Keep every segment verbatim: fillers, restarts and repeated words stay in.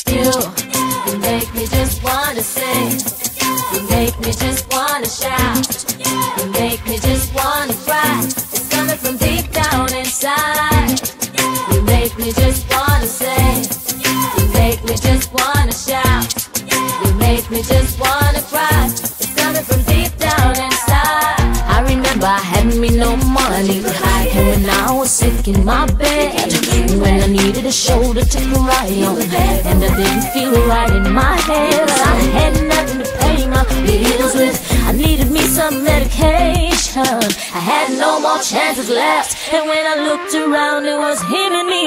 You, you make me just wanna sing. You make me just wanna shout. You make me just wanna cry. It's coming from deep down inside. You make me just wanna sing. You make me just wanna shout. You make me just wanna cry. It's coming from deep down inside. I remember I had me no money, and when I was sick in my bed, when I needed a shoulder to cry on, and I didn't feel right in my head, I had nothing to pay my bills with. I needed me some medication. I had no more chances left, and when I looked around, it was him and me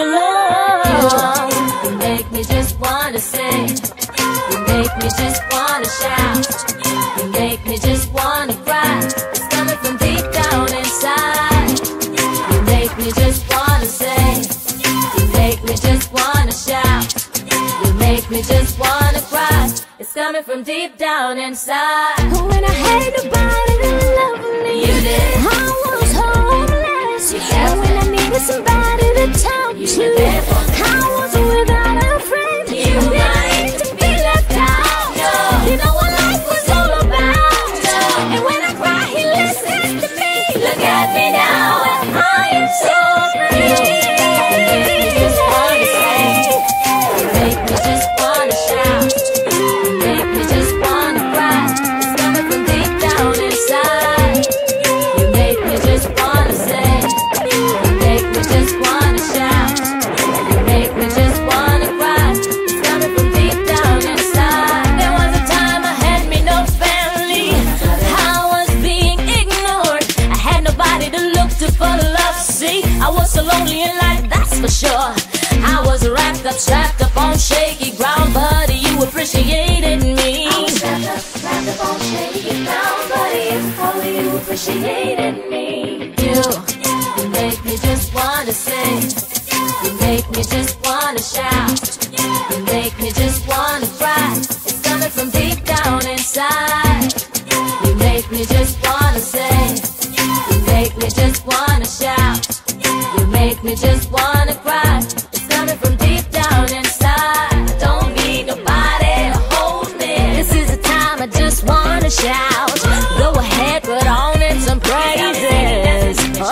alone. You make me just wanna sing. You make me just wanna shout. You make me just wanna cry. It's coming from deep down inside. You make me just wanna sing. You make me just wanna shout. You make me just wanna cry. It's coming from deep down inside. When I had nobody to love me, You did. I was homeless. And when I needed somebody to talk You to, were there for me. I was without a friend. You And were. I hate to be left out. No. You know what life was all about. No. And when I cry, he listens to me. Look at me now, I am so free. You make me just wanna sing. You make me just wanna shout. You make me just wanna cry. It's coming from deep down inside. You make me just wanna sing. You make me just wanna shout. You make me just wanna cry. It's coming from deep down inside. There was a time I had me no family. I was being ignored. I had nobody to look to for love. See, I was so lonely in life, that's for sure. I was wrapped up, strapped up on shaky ground, but you appreciated me. I was wrapped up, wrapped up on shaky ground, but you, oh, you appreciated me. You, you make me just wanna sing. You make me just wanna shout. You make me just wanna cry. It's coming from deep down inside. You make me just wanna sing. You make me just wanna shout. You make me just wanna cry. It's coming from deep down inside. I don't need nobody to hold me. This is the time I just wanna shout. Go ahead, put on in some praises. Oh,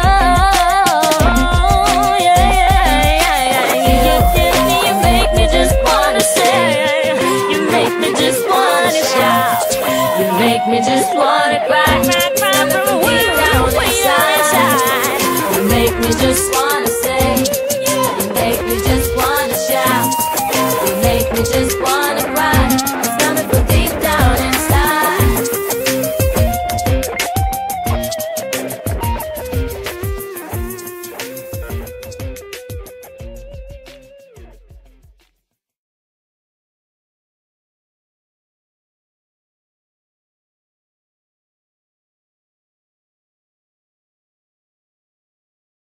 yeah, yeah, yeah, yeah. You make me just wanna sing. You make me just wanna shout. You make me just wanna cry. Cry, cry, from deep down inside. You make me just